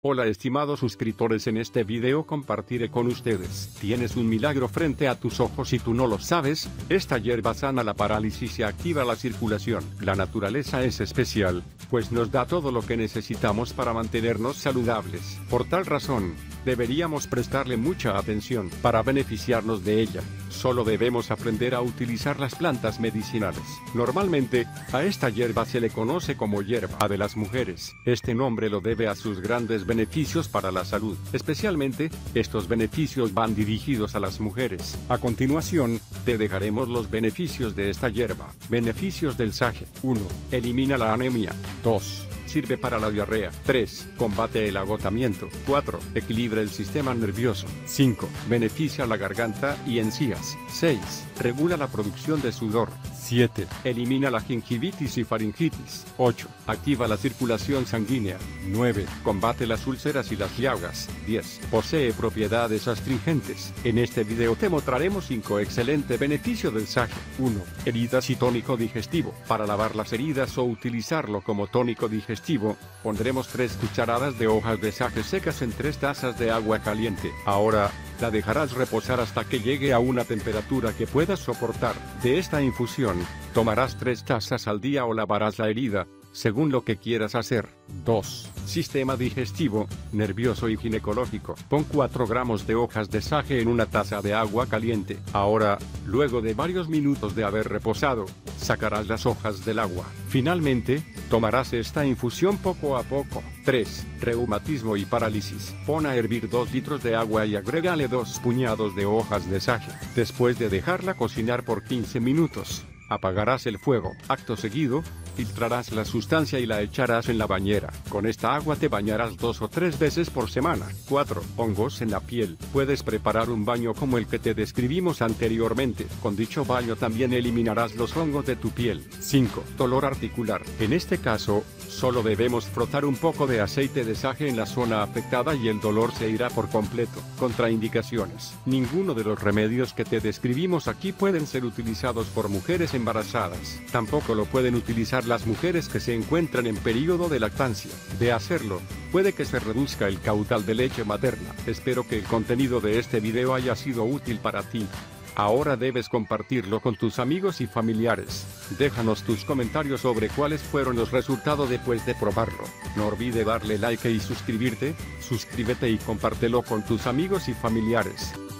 Hola estimados suscriptores, en este video compartiré con ustedes. ¿Tienes un milagro frente a tus ojos y tú no lo sabes? Esta hierba sana la parálisis y activa la circulación. La naturaleza es especial, pues nos da todo lo que necesitamos para mantenernos saludables. Por tal razón, deberíamos prestarle mucha atención para beneficiarnos de ella. Solo debemos aprender a utilizar las plantas medicinales. Normalmente, a esta hierba se le conoce como hierba de las mujeres. Este nombre lo debe a sus grandes beneficios para la salud. Especialmente, estos beneficios van dirigidos a las mujeres. A continuación, te dejaremos los beneficios de esta hierba. Beneficios del sage. 1. Elimina la anemia. 2. Sirve para la diarrea. 3. Combate el agotamiento. 4. Equilibra el sistema nervioso. 5. Beneficia la garganta y encías. 6. Regula la producción de sudor. 7. Elimina la gingivitis y faringitis. 8. Activa la circulación sanguínea. 9. Combate las úlceras y las llagas. 10. Posee propiedades astringentes. En este video te mostraremos 5 excelentes beneficios del sage. 1. Heridas y tónico digestivo. Para lavar las heridas o utilizarlo como tónico digestivo, pondremos 3 cucharadas de hojas de sage secas en 3 tazas de agua caliente. Ahora, la dejarás reposar hasta que llegue a una temperatura que puedas soportar. De esta infusión, tomarás 3 tazas al día o lavarás la herida, según lo que quieras hacer. 2. Sistema digestivo, nervioso y ginecológico. Pon 4 gramos de hojas de sage en una taza de agua caliente. Ahora, luego de varios minutos de haber reposado, sacarás las hojas del agua. Finalmente, tomarás esta infusión poco a poco. 3. Reumatismo y parálisis. Pon a hervir 2 litros de agua y agrégale 2 puñados de hojas de sage. Después de dejarla cocinar por 15 minutos, apagarás el fuego. Acto seguido, filtrarás la sustancia y la echarás en la bañera. Con esta agua te bañarás 2 o 3 veces por semana. 4. Hongos en la piel. Puedes preparar un baño como el que te describimos anteriormente. Con dicho baño también eliminarás los hongos de tu piel. 5. Dolor articular. En este caso, solo debemos frotar un poco de aceite de sage en la zona afectada y el dolor se irá por completo. Contraindicaciones. Ninguno de los remedios que te describimos aquí pueden ser utilizados por mujeres embarazadas. Tampoco lo pueden utilizar las mujeres que se encuentran en periodo de lactancia. De hacerlo, puede que se reduzca el caudal de leche materna. Espero que el contenido de este video haya sido útil para ti. Ahora debes compartirlo con tus amigos y familiares. Déjanos tus comentarios sobre cuáles fueron los resultados después de probarlo. No olvides darle like y suscribirte. Suscríbete y compártelo con tus amigos y familiares.